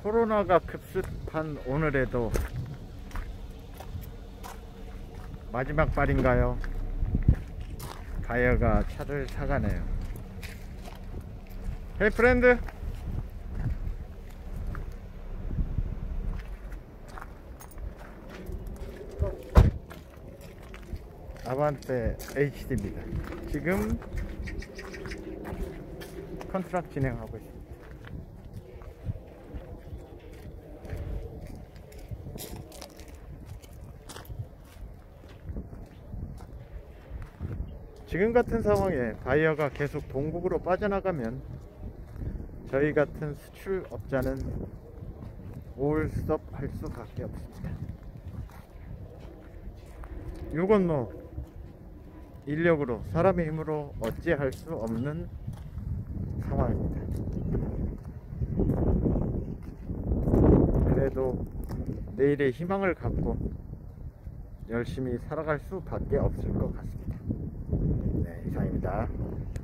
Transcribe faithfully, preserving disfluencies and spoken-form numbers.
코로나가 급습한 오늘에도 마지막 발인가요? 바이어가 차를 사가네요. 헤이 프렌드! 아반떼 에이치디입니다. 지금 컨트랙 진행하고 있습니다. 지금 같은 상황에 바이어가 계속 동국으로 빠져나가면 저희 같은 수출업자는 올스톱 할 수밖에 없습니다. 이건 뭐 인력으로, 사람의 힘으로 어찌할 수 없는 상황입니다. 그래도 내일의 희망을 갖고 열심히 살아갈 수밖에 없을 것 같습니다. 네, 이상입니다.